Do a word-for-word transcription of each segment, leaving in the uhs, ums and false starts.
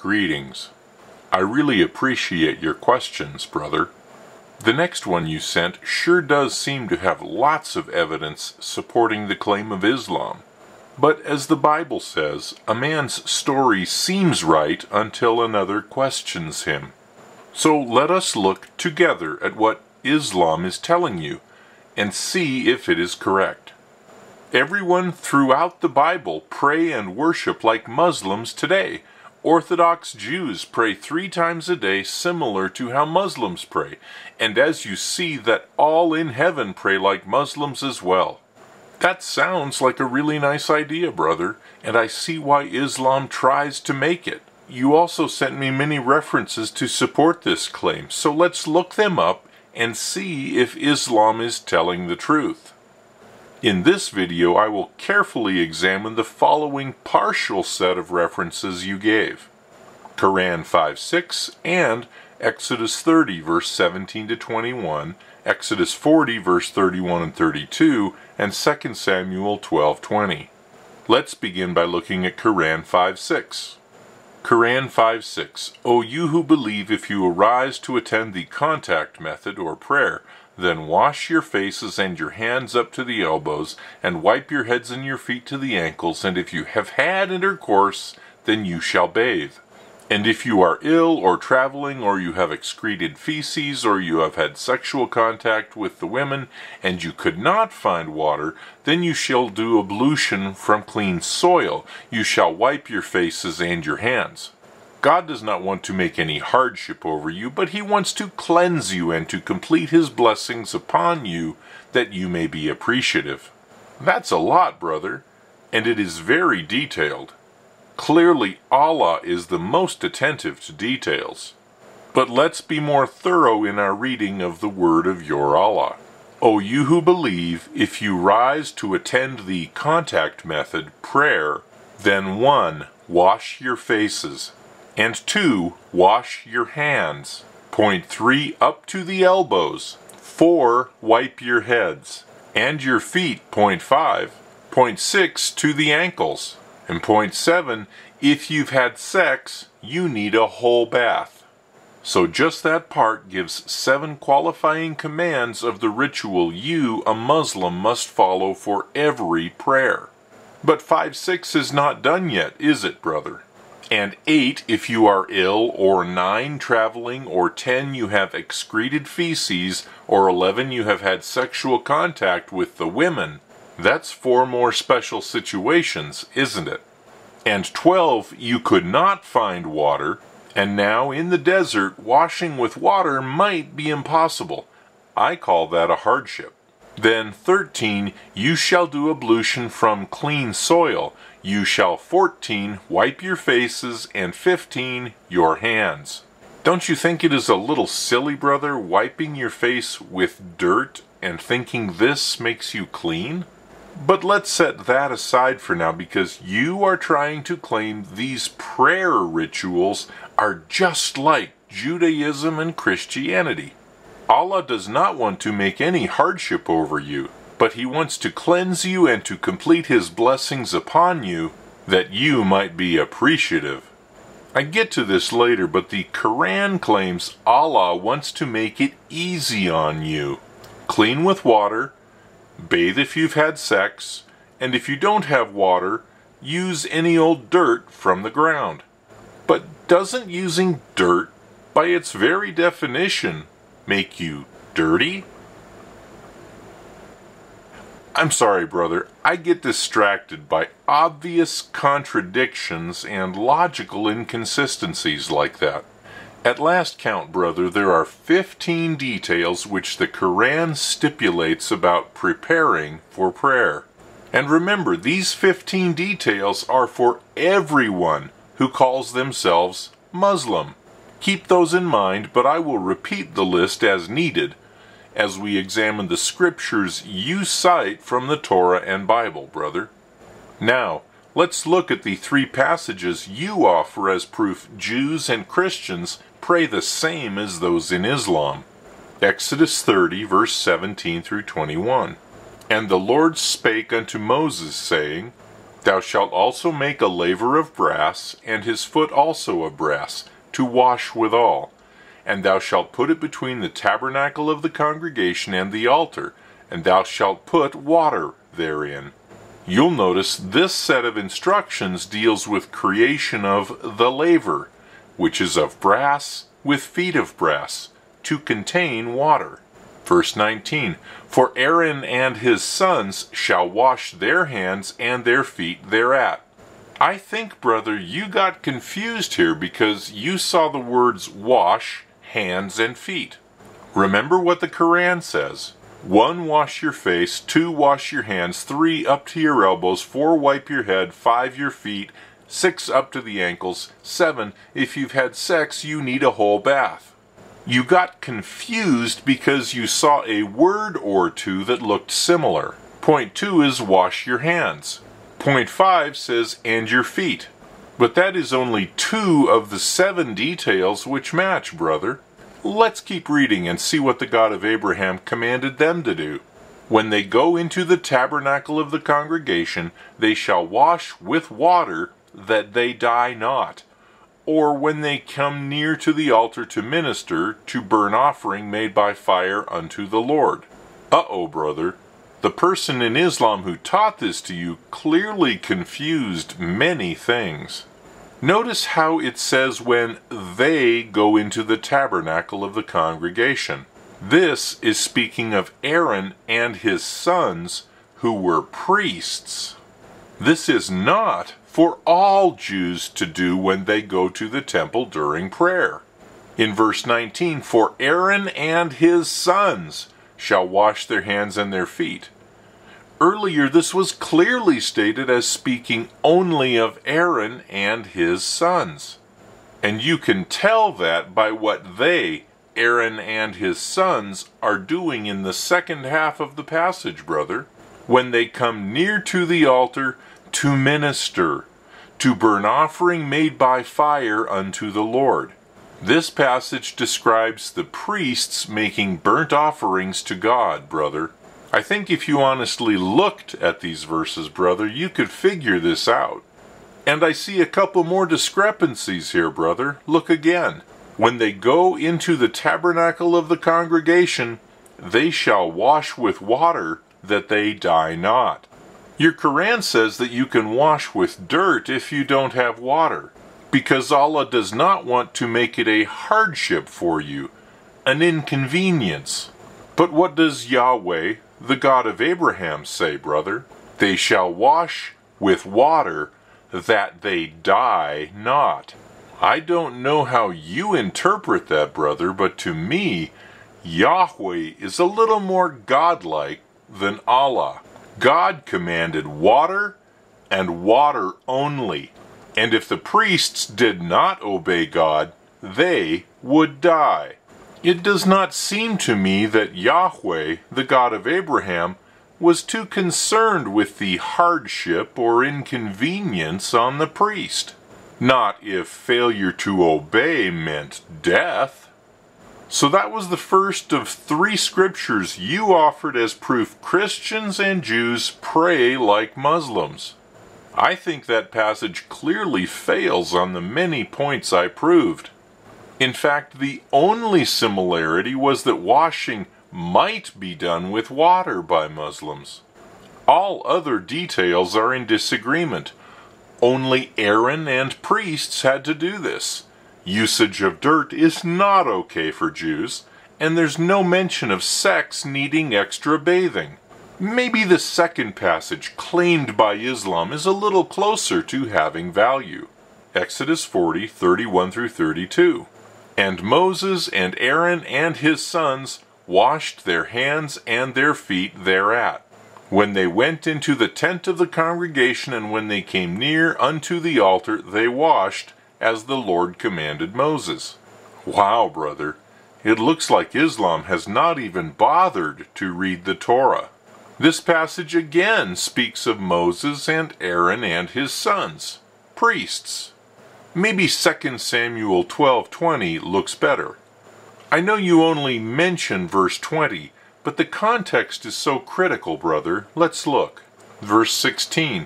Greetings. I really appreciate your questions, brother. The next one you sent sure does seem to have lots of evidence supporting the claim of Islam. But as the Bible says, a man's story seems right until another questions him. So let us look together at what Islam is telling you and see if it is correct. Everyone throughout the Bible pray and worship like Muslims today. Orthodox Jews pray three times a day, similar to how Muslims pray. And as you see that all in heaven pray like Muslims as well. That sounds like a really nice idea, brother, and I see why Islam tries to make it. You also sent me many references to support this claim, so let's look them up and see if Islam is telling the truth. In this video, I will carefully examine the following partial set of references you gave. Quran five six and Exodus thirty verse seventeen to twenty-one, Exodus forty verse thirty-one and thirty-two, and Second Samuel twelve twenty. Let's begin by looking at Quran five six. Quran five six. O you who believe, if you arise to attend the contact method or prayer, then wash your faces and your hands up to the elbows, and wipe your heads and your feet to the ankles, and if you have had intercourse, then you shall bathe. And if you are ill or traveling, or you have excreted feces, or you have had sexual contact with the women, and you could not find water, then you shall do ablution from clean soil. You shall wipe your faces and your hands. God does not want to make any hardship over you, but He wants to cleanse you and to complete His blessings upon you, that you may be appreciative. That's a lot, brother, and it is very detailed. Clearly, Allah is the most attentive to details. But let's be more thorough in our reading of the word of your Allah. O you who believe, if you rise to attend the contact method, prayer, then one, wash your faces, and two, wash your hands. Point three, up to the elbows. Four, wipe your heads, and your feet. Point five. Point six, to the ankles. And point seven, if you've had sex, you need a whole bath. So just that part gives seven qualifying commands of the ritual you, a Muslim, must follow for every prayer. But five six is not done yet, is it, brother? And eight, if you are ill, or nine, traveling, or ten, you have excreted feces, or eleven, you have had sexual contact with the women. That's four more special situations, isn't it? And twelve, you could not find water, and now in the desert, washing with water might be impossible. I call that a hardship. Then thirteen, you shall do ablution from clean soil. You shall fourteen, wipe your faces, and fifteen, your hands. Don't you think it is a little silly, brother, wiping your face with dirt and thinking this makes you clean? But let's set that aside for now, because you are trying to claim these prayer rituals are just like Judaism and Christianity. Allah does not want to make any hardship over you, but He wants to cleanse you and to complete His blessings upon you, that you might be appreciative. I get to this later, but the Quran claims Allah wants to make it easy on you. Clean with water, bathe if you've had sex, and if you don't have water, use any old dirt from the ground. But doesn't using dirt, by its very definition, make you dirty? I'm sorry, brother, I get distracted by obvious contradictions and logical inconsistencies like that. At last count, brother, there are fifteen details which the Quran stipulates about preparing for prayer. And remember, these fifteen details are for everyone who calls themselves Muslim. Keep those in mind, but I will repeat the list as needed as we examine the scriptures you cite from the Torah and Bible, brother. Now, let's look at the three passages you offer as proof Jews and Christians pray the same as those in Islam. Exodus thirty, verse seventeen through twenty-one. And the Lord spake unto Moses, saying, Thou shalt also make a laver of brass, and his foot also of brass, to wash withal. And thou shalt put it between the tabernacle of the congregation and the altar, and thou shalt put water therein. You'll notice this set of instructions deals with creation of the laver, which is of brass with feet of brass, to contain water. Verse nineteen, For Aaron and his sons shall wash their hands and their feet thereat. I think, brother, you got confused here because you saw the words wash, hands, and feet. Remember what the Quran says. One, wash your face. Two, wash your hands. Three, up to your elbows. Four, wipe your head. Five, your feet. Six, up to the ankles. Seven, if you've had sex, you need a whole bath. You got confused because you saw a word or two that looked similar. Point two is wash your hands. Point five says and your feet. But that is only two of the seven details which match, brother. Let's keep reading and see what the God of Abraham commanded them to do. When they go into the tabernacle of the congregation, they shall wash with water, that they die not. Or when they come near to the altar to minister, to burn offering made by fire unto the Lord. Uh-oh, brother. The person in Islam who taught this to you clearly confused many things. Notice how it says when they go into the tabernacle of the congregation. This is speaking of Aaron and his sons, who were priests. This is not for all Jews to do when they go to the temple during prayer. In verse nineteen, For Aaron and his sons shall wash their hands and their feet. Earlier, this was clearly stated as speaking only of Aaron and his sons. And you can tell that by what they, Aaron and his sons, are doing in the second half of the passage, brother. When they come near to the altar to minister, to burn offering made by fire unto the Lord. This passage describes the priests making burnt offerings to God, brother. I think if you honestly looked at these verses, brother, you could figure this out. And I see a couple more discrepancies here, brother. Look again. When they go into the tabernacle of the congregation, they shall wash with water, that they die not. Your Quran says that you can wash with dirt if you don't have water, because Allah does not want to make it a hardship for you, an inconvenience. But what does Yahweh, the God of Abraham, say, brother? They shall wash with water, that they die not. I don't know how you interpret that, brother, but to me, Yahweh is a little more godlike than Allah. God commanded water, and water only. And if the priests did not obey God, they would die. It does not seem to me that Yahweh, the God of Abraham, was too concerned with the hardship or inconvenience on the priest. Not if failure to obey meant death. So that was the first of three scriptures you offered as proof Christians and Jews pray like Muslims. I think that passage clearly fails on the many points I proved. In fact, the only similarity was that washing might be done with water by Muslims. All other details are in disagreement. Only Aaron and priests had to do this. Usage of dirt is not okay for Jews, and there's no mention of sex needing extra bathing. Maybe the second passage claimed by Islam is a little closer to having value. Exodus forty, thirty-one through thirty-two. And Moses and Aaron and his sons washed their hands and their feet thereat, when they went into the tent of the congregation, and when they came near unto the altar, they washed, as the Lord commanded Moses. Wow, brother, it looks like Islam has not even bothered to read the Torah. This passage again speaks of Moses and Aaron and his sons, priests. Maybe Second Samuel twelve twenty looks better. I know you only mention verse twenty, but the context is so critical, brother. Let's look. Verse sixteen,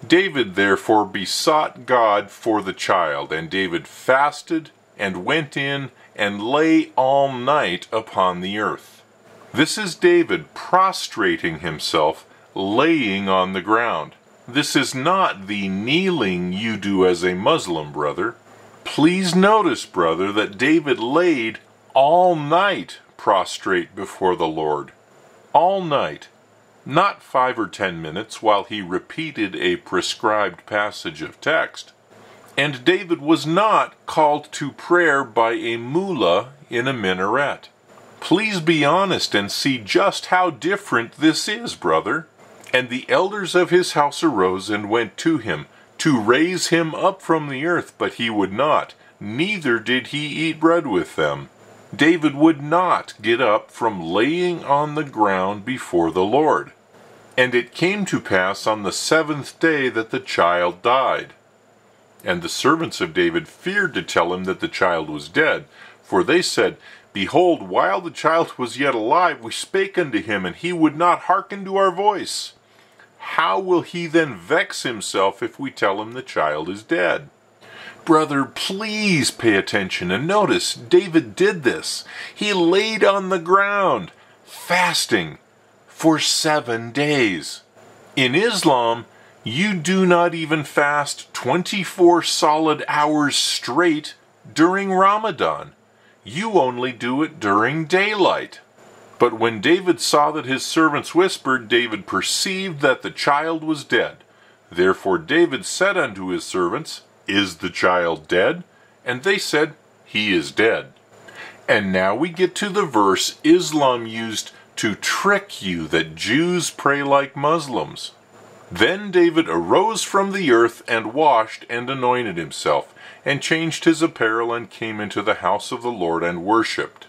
David therefore besought God for the child, and David fasted and went in and lay all night upon the earth. This is David prostrating himself, laying on the ground. This is not the kneeling you do as a Muslim, brother. Please notice, brother, that David laid all night prostrate before the Lord. All night. Not five or ten minutes while he repeated a prescribed passage of text. And David was not called to prayer by a mullah in a minaret. Please be honest and see just how different this is, brother. And the elders of his house arose and went to him, to raise him up from the earth, but he would not, neither did he eat bread with them. David would not get up from laying on the ground before the Lord. And it came to pass on the seventh day that the child died. And the servants of David feared to tell him that the child was dead, for they said, Behold, while the child was yet alive, we spake unto him, and he would not hearken to our voice. How will he then vex himself if we tell him the child is dead? Brother, please pay attention and notice David did this. He laid on the ground, fasting, for seven days. In Islam, you do not even fast twenty-four solid hours straight during Ramadan. You only do it during daylight. But when David saw that his servants whispered, David perceived that the child was dead. Therefore David said unto his servants, Is the child dead? And they said, He is dead. And now we get to the verse Islam used to trick you that Jews pray like Muslims. Then David arose from the earth and washed and anointed himself, and changed his apparel and came into the house of the Lord and worshipped.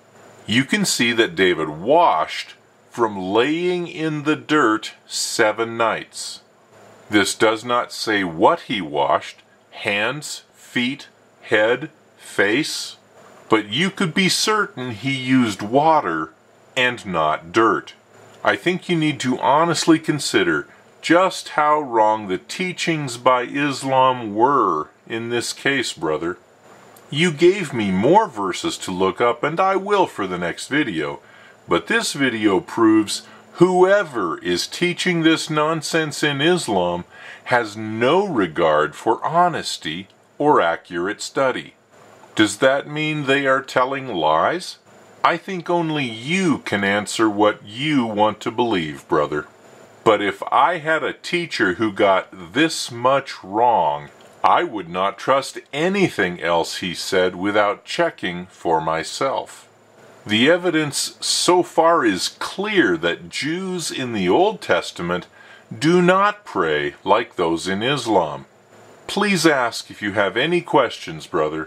You can see that David washed from laying in the dirt seven nights. This does not say what he washed, hands, feet, head, face, but you could be certain he used water and not dirt. I think you need to honestly consider just how wrong the teachings by Islam were in this case, brother. You gave me more verses to look up, and I will for the next video, but this video proves whoever is teaching this nonsense in Islam has no regard for honesty or accurate study. Does that mean they are telling lies? I think only you can answer what you want to believe, brother. But if I had a teacher who got this much wrong, I would not trust anything else he said without checking for myself. The evidence so far is clear that Jews in the Old Testament do not pray like those in Islam. Please ask if you have any questions, brother.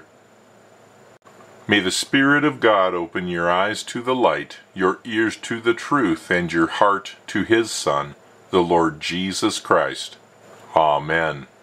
May the Spirit of God open your eyes to the light, your ears to the truth, and your heart to His Son, the Lord Jesus Christ. Amen.